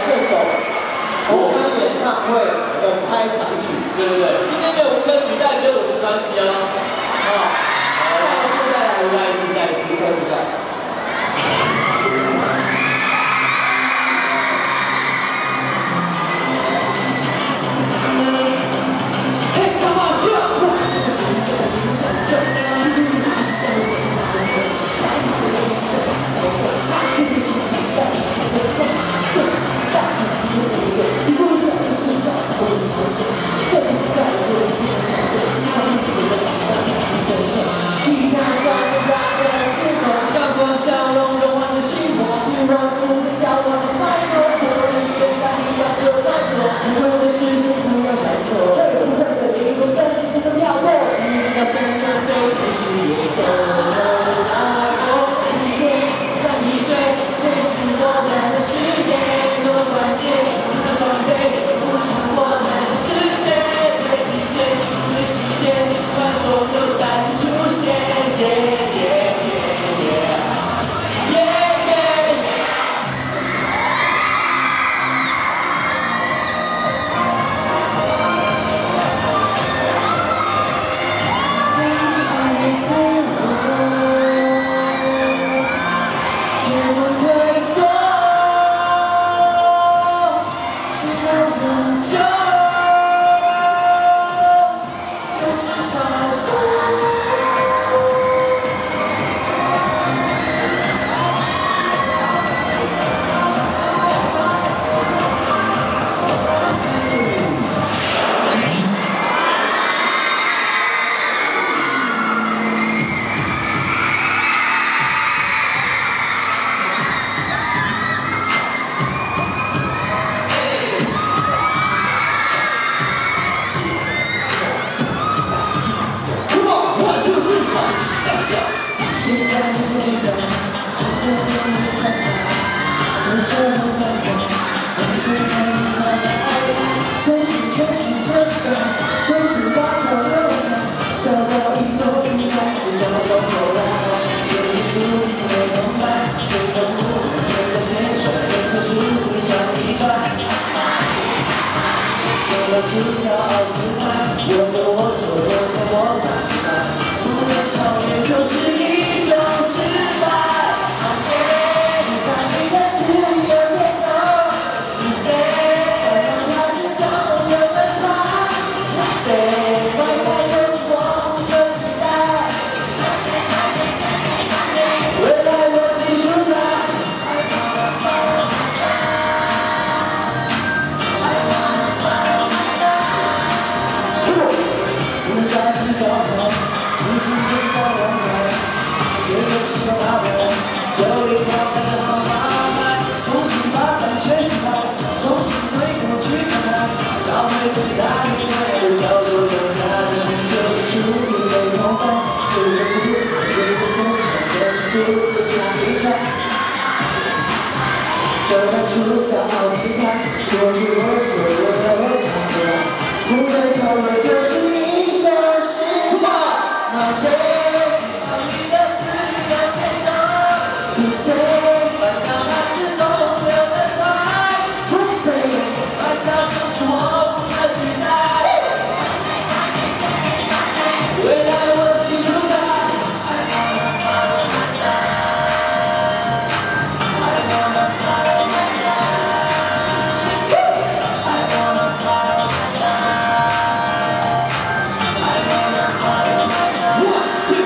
这首我们演唱会的开场曲。 对对对，今天没有无可取代，只有我的传奇哦。 下一次再来，再一次，无可取代。 主角傲自满，有的我说，有的我敢，不能超越就是一种失败。喜欢你的自由节奏，你飞，快让它自动有奔跑。飞，外在就是我的期待。未来我记住它。 就离开的好慢慢，重新把胆全释放，重新回过去看看，找回最大的美，角落的那人就是属于的梦伴，虽然不会有身上的数字像比赛，就看出骄傲姿态，过去我所有的判断，不再超越就是一种失败。 1、2。